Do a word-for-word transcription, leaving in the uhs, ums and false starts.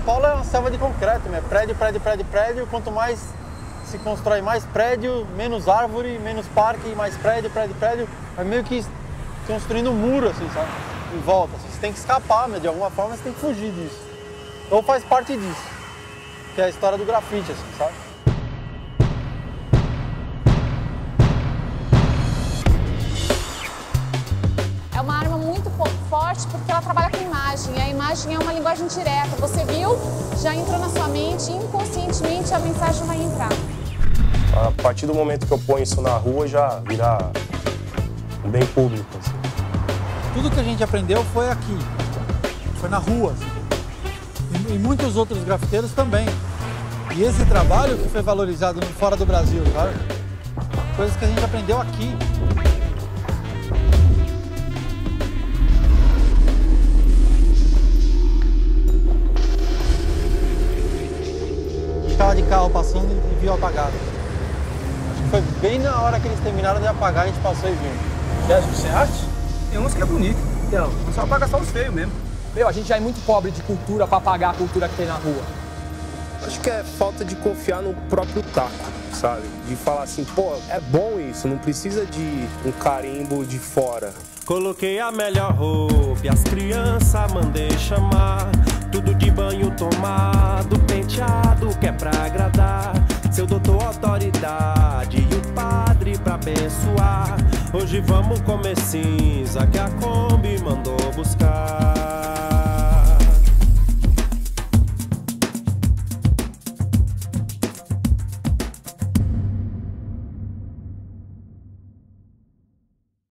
Paulo é uma selva de concreto, né? Prédio, prédio, prédio, prédio. Quanto mais se constrói mais prédio, menos árvore, menos parque, mais prédio, prédio, prédio. É meio que construindo um muro, assim, sabe? Em volta. Assim. Você tem que escapar, mas de alguma forma você tem que fugir disso. Ou faz parte disso. Que é a história do grafite, assim, sabe? É uma arma muito forte porque ela trabalha com imagem. E a imagem é uma linguagem direta. Você viu, já entrou na sua mente, inconscientemente a mensagem vai entrar. A partir do momento que eu ponho isso na rua, já vira um bem público. Assim. Tudo que a gente aprendeu foi aqui, foi na rua. Assim. E, e muitos outros grafiteiros também. E esse trabalho que foi valorizado fora do Brasil, sabe? Coisas que a gente aprendeu aqui. Ficava de carro passando e viu apagado. Acho que foi bem na hora que eles terminaram de apagar, a gente passou e viu. Você acha que isso é arte? Tem uns que é bonito. Então, só apaga só os feios mesmo. Meu, a gente já é muito pobre de cultura pra apagar a cultura que tem na rua. Acho que é falta de confiar no próprio taco, sabe? De falar assim, pô, é bom isso, não precisa de um carimbo de fora. Coloquei a melhor roupa e as crianças mandei chamar. Tudo de banho tomado, penteado que é pra agradar. Seu doutor autoridade e o padre pra abençoar. Hoje vamos comer cinza que a Kombi mandou buscar.